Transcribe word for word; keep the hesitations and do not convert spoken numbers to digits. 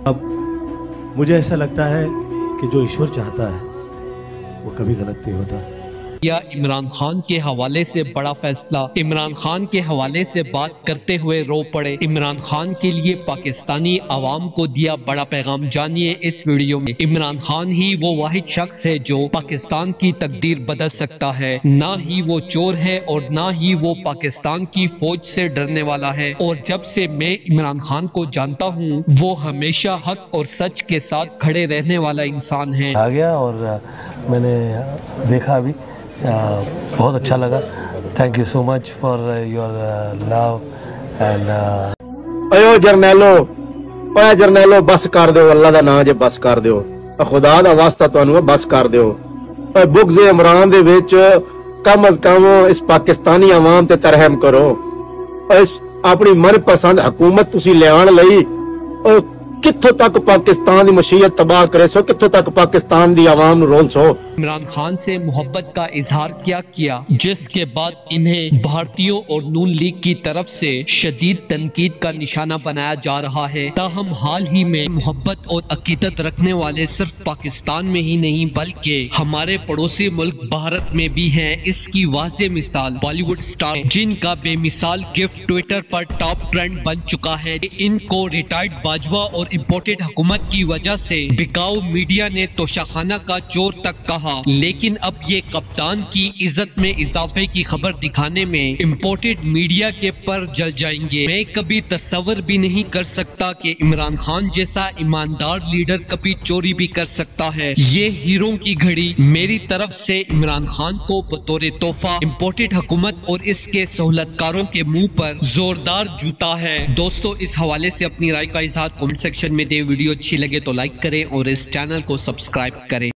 اب مجھے ایسا لگتا ہے کہ جو ایشور چاہتا ہے وہ کبھی غلط نہیں ہوتا۔ یا عمران خان کے حوالے سے بڑا فیصلہ، عمران خان کے حوالے سے بات کرتے ہوئے رو پڑے۔ عمران خان کے لیے پاکستانی عوام کو دیا بڑا پیغام، جانیے اس ویڈیو میں۔ عمران خان ہی وہ واحد شخص ہے جو پاکستان کی تقدیر بدل سکتا ہے، نہ ہی وہ چور ہے اور نہ ہی وہ پاکستان کی فوج سے ڈرنے والا ہے، اور جب سے میں عمران خان کو جانتا ہوں وہ ہمیشہ حق اور سچ کے ساتھ کھڑے رہنے والا انسان ہے۔ آ گیا اور میں نے دیکھا ابھی، بہت اچھا لگا۔ Thank you so much for your love and ایو جرنیلو اے جرنیلو بس کر دیو، اللہ دا نام جے بس کر دیو، خدا دا واسطہ تانوں بس کر دیو۔ اے بغض عمران دے وچ کم از کم اس پاکستانی عوام تے ترحم کرو۔ اس اپنی من پسند حکومت تسی لیان لئی کتھوں تک پاکستان دی مشیت تباہ کرے سو، کتھوں تک پاکستان دی عوام نو رول سو۔ عمران خان سے محبت کا اظہار کیا کیا، جس کے بعد انہیں بھارتیوں اور نون لیگ کی طرف سے شدید تنقید کا نشانہ بنایا جا رہا ہے۔ تاہم حال ہی میں محبت اور عقیدت رکھنے والے صرف پاکستان میں ہی نہیں بلکہ ہمارے پڑوسی ملک بھارت میں بھی ہیں۔ اس کی واضح مثال بالی ووڈ سٹار جن کا بے مثال گفٹ ٹویٹر پر ٹاپ ٹرینڈ بن چکا ہے۔ ان کو ریٹائرڈ باجوہ اور امپورٹڈ حکومت کی وجہ سے بکاؤ میڈیا نے توشاخانہ کا چور تک کہا، لیکن اب یہ کپتان کی عزت میں اضافے کی خبر دکھانے میں امپورٹڈ میڈیا کے پر جل جائیں گے۔ میں کبھی تصور بھی نہیں کر سکتا کہ عمران خان جیسا ایماندار لیڈر کبھی چوری بھی کر سکتا ہے۔ یہ ہیروں کی گھڑی میری طرف سے عمران خان کو بطور تحفہ امپورٹڈ حکومت اور اس کے سہولت کاروں کے منہ پر زوردار جوتا ہے۔ دوستو اس حوالے سے اپنی رائے کا اظہار کمنٹ سیکشن میں دے۔ ویڈیو اچھی لگے تو لائک کریں اور اس چینل کو سبسکرائب کریں۔